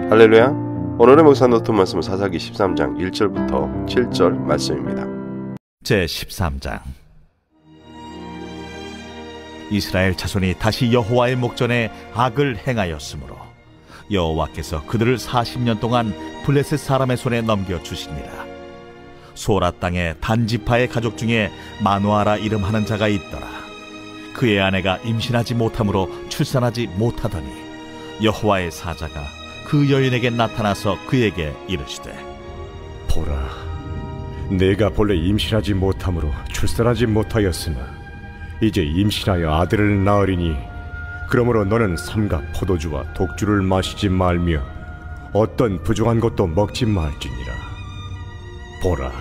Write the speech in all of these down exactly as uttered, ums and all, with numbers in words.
할렐루야. 오늘의 목사 노트 말씀은 사사기 십삼 장 일 절부터 칠 절 말씀입니다. 제십삼 장. 이스라엘 자손이 다시 여호와의 목전에 악을 행하였으므로 여호와께서 그들을 사십 년 동안 블레셋 사람의 손에 넘겨주시니라. 소라 땅에 단지파의 가족 중에 마누아라 이름하는 자가 있더라. 그의 아내가 임신하지 못하므로 출산하지 못하더니 여호와의 사자가 그 여인에게 나타나서 그에게 이르시되, 보라, 내가 본래 임신하지 못함으로 출산하지 못하였으나 이제 임신하여 아들을 낳으리니 그러므로 너는 삼가 포도주와 독주를 마시지 말며 어떤 부정한 것도 먹지 말지니라. 보라,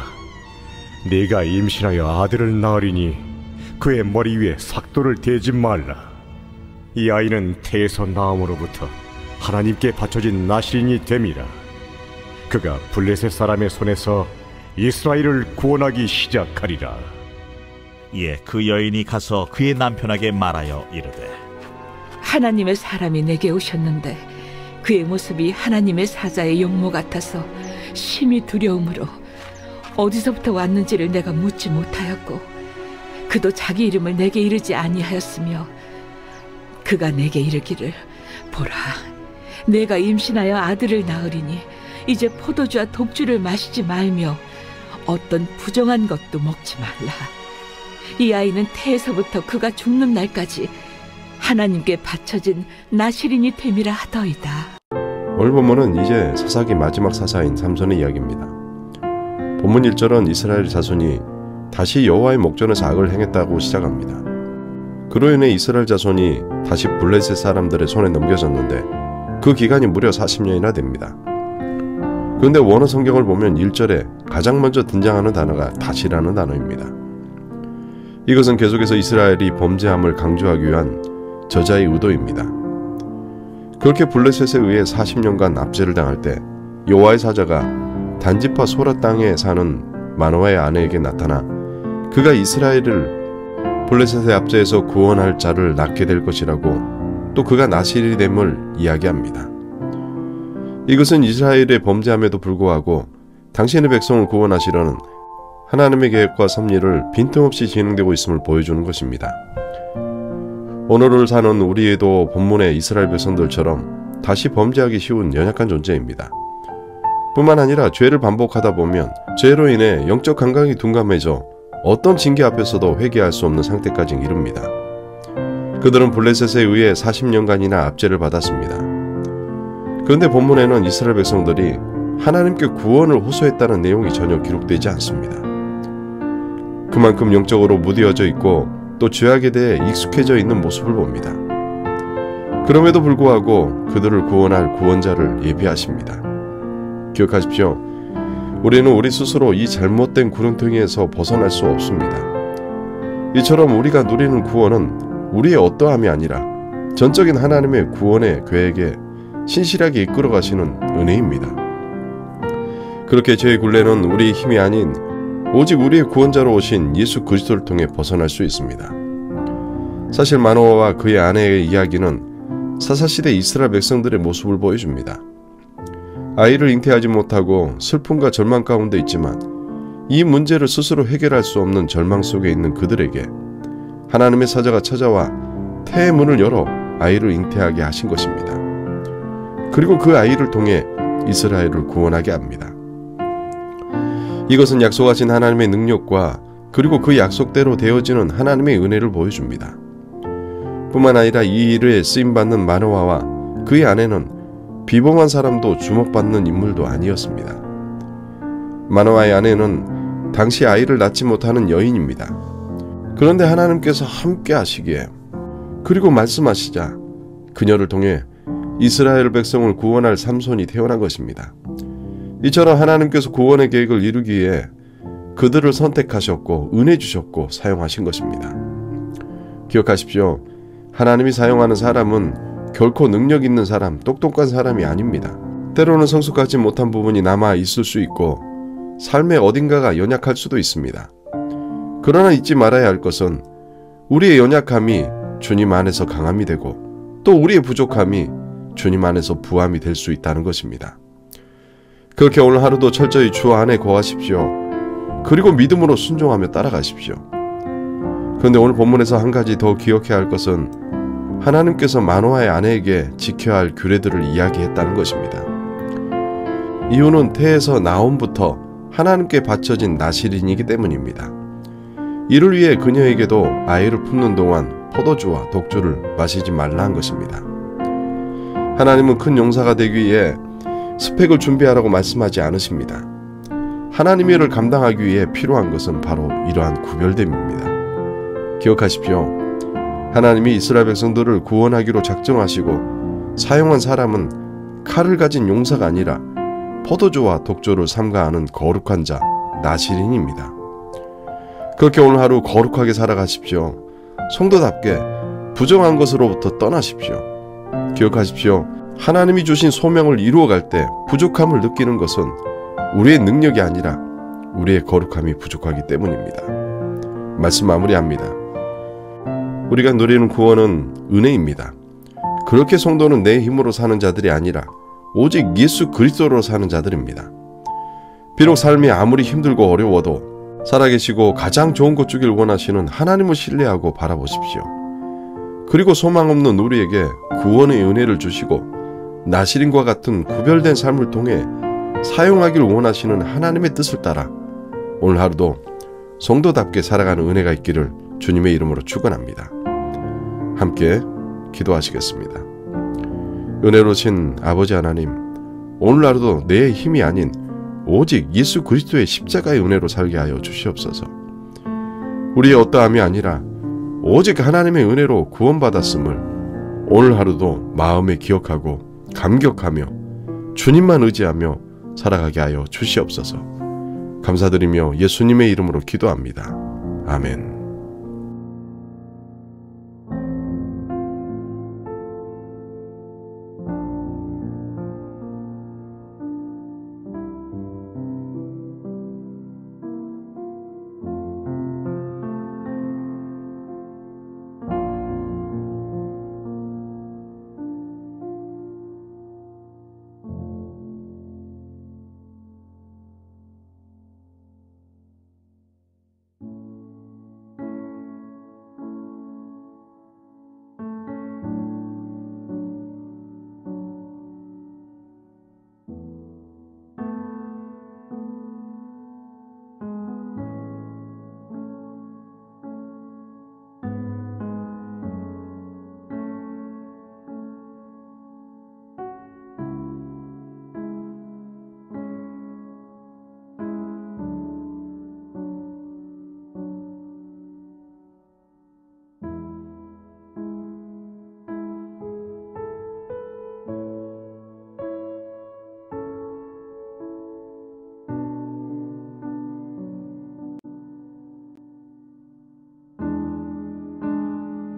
네가 임신하여 아들을 낳으리니 그의 머리 위에 삭도를 대지 말라. 이 아이는 태에서 나옴으로부터 하나님께 바쳐진 나실인이 됨이라. 그가 블레셋 사람의 손에서 이스라엘을 구원하기 시작하리라. 이에 그 여인이 가서 그의 남편에게 말하여 이르되, 하나님의 사람이 내게 오셨는데 그의 모습이 하나님의 사자의 용모 같아서 심히 두려움으로 어디서부터 왔는지를 내가 묻지 못하였고 그도 자기 이름을 내게 이르지 아니하였으며 그가 내게 이르기를, 보라, 내가 임신하여 아들을 낳으리니 이제 포도주와 독주를 마시지 말며 어떤 부정한 것도 먹지 말라. 이 아이는 태에서부터 그가 죽는 날까지 하나님께 바쳐진 나실인이 됨이라 하더이다. 오늘 본문은 이제 사사기 마지막 사사인 삼손의 이야기입니다. 본문 일 절은 이스라엘 자손이 다시 여호와의 목전에서 악을 행했다고 시작합니다. 그로 인해 이스라엘 자손이 다시 블레셋 사람들의 손에 넘겨졌는데 그 기간이 무려 사십 년이나 됩니다. 그런데 원어 성경을 보면 일 절에 가장 먼저 등장하는 단어가 다시라는 단어입니다. 이것은 계속해서 이스라엘이 범죄함을 강조하기 위한 저자의 의도입니다. 그렇게 블레셋에 의해 사십 년간 압제를 당할 때 여호와의 사자가 단지파 소라 땅에 사는 마노아의 아내에게 나타나 그가 이스라엘을 블레셋의 압제에서 구원할 자를 낳게 될 것이라고, 또 그가 나실이 됨을 이야기합니다. 이것은 이스라엘의 범죄함에도 불구하고 당신의 백성을 구원하시려는 하나님의 계획과 섭리를 빈틈없이 진행되고 있음을 보여주는 것입니다. 오늘을 사는 우리에도 본문의 이스라엘 백성들처럼 다시 범죄하기 쉬운 연약한 존재입니다. 뿐만 아니라 죄를 반복하다 보면 죄로 인해 영적 감각이 둔감해져 어떤 징계 앞에서도 회개할 수 없는 상태까지 이릅니다. 그들은 블레셋에 의해 사십 년간이나 압제를 받았습니다. 그런데 본문에는 이스라엘 백성들이 하나님께 구원을 호소했다는 내용이 전혀 기록되지 않습니다. 그만큼 영적으로 무뎌져 있고 또 죄악에 대해 익숙해져 있는 모습을 봅니다. 그럼에도 불구하고 그들을 구원할 구원자를 예비하십니다. 기억하십시오. 우리는 우리 스스로 이 잘못된 구렁텅이에서 벗어날 수 없습니다. 이처럼 우리가 누리는 구원은 우리의 어떠함이 아니라 전적인 하나님의 구원의 계획에 신실하게 이끌어 가시는 은혜입니다. 그렇게 죄의 굴레는 우리의 힘이 아닌 오직 우리의 구원자로 오신 예수 그리스도를 통해 벗어날 수 있습니다. 사실 마노아와 그의 아내의 이야기는 사사시대 이스라엘 백성들의 모습을 보여줍니다. 아이를 잉태하지 못하고 슬픔과 절망 가운데 있지만 이 문제를 스스로 해결할 수 없는 절망 속에 있는 그들에게 하나님의 사자가 찾아와 태의 문을 열어 아이를 잉태하게 하신 것입니다. 그리고 그 아이를 통해 이스라엘을 구원하게 합니다. 이것은 약속하신 하나님의 능력과 그리고 그 약속대로 되어지는 하나님의 은혜를 보여줍니다. 뿐만 아니라 이 일에 쓰임받는 마노아와 그의 아내는 비범한 사람도 주목받는 인물도 아니었습니다. 마노아의 아내는 당시 아이를 낳지 못하는 여인입니다. 그런데 하나님께서 함께 하시기에 그리고 말씀하시자 그녀를 통해 이스라엘 백성을 구원할 삼손이 태어난 것입니다. 이처럼 하나님께서 구원의 계획을 이루기 위해 그들을 선택하셨고 은혜 주셨고 사용하신 것입니다. 기억하십시오. 하나님이 사용하는 사람은 결코 능력 있는 사람, 똑똑한 사람이 아닙니다. 때로는 성숙하지 못한 부분이 남아 있을 수 있고 삶의 어딘가가 연약할 수도 있습니다. 그러나 잊지 말아야 할 것은 우리의 연약함이 주님 안에서 강함이 되고 또 우리의 부족함이 주님 안에서 부함이 될 수 있다는 것입니다. 그렇게 오늘 하루도 철저히 주 안에 거하십시오. 그리고 믿음으로 순종하며 따라가십시오. 그런데 오늘 본문에서 한 가지 더 기억해야 할 것은 하나님께서 마노아의 아내에게 지켜야 할 규례들을 이야기했다는 것입니다. 이유는 태에서 나옴부터 하나님께 바쳐진 나실인이기 때문입니다. 이를 위해 그녀에게도 아이를 품는 동안 포도주와 독주를 마시지 말라 한 것입니다. 하나님은 큰 용사가 되기 위해 스펙을 준비하라고 말씀하지 않으십니다. 하나님의 일을 감당하기 위해 필요한 것은 바로 이러한 구별됨입니다. 기억하십시오. 하나님이 이스라엘 백성들을 구원하기로 작정하시고 사용한 사람은 칼을 가진 용사가 아니라 포도주와 독주를 삼가하는 거룩한 자, 나실인입니다. 그렇게 오늘 하루 거룩하게 살아가십시오. 성도답게 부정한 것으로부터 떠나십시오. 기억하십시오. 하나님이 주신 소명을 이루어갈 때 부족함을 느끼는 것은 우리의 능력이 아니라 우리의 거룩함이 부족하기 때문입니다. 말씀 마무리합니다. 우리가 누리는 구원은 은혜입니다. 그렇게 성도는 내 힘으로 사는 자들이 아니라 오직 예수 그리스도로 사는 자들입니다. 비록 삶이 아무리 힘들고 어려워도 살아계시고 가장 좋은 것 주길 원하시는 하나님을 신뢰하고 바라보십시오. 그리고 소망 없는 우리에게 구원의 은혜를 주시고 나실인과 같은 구별된 삶을 통해 사용하길 원하시는 하나님의 뜻을 따라 오늘 하루도 성도답게 살아가는 은혜가 있기를 주님의 이름으로 축원합니다. 함께 기도하시겠습니다. 은혜로우신 아버지 하나님, 오늘 하루도 내 힘이 아닌 오직 예수 그리스도의 십자가의 은혜로 살게 하여 주시옵소서. 우리의 어떠함이 아니라 오직 하나님의 은혜로 구원받았음을 오늘 하루도 마음에 기억하고 감격하며 주님만 의지하며 살아가게 하여 주시옵소서. 감사드리며 예수님의 이름으로 기도합니다. 아멘.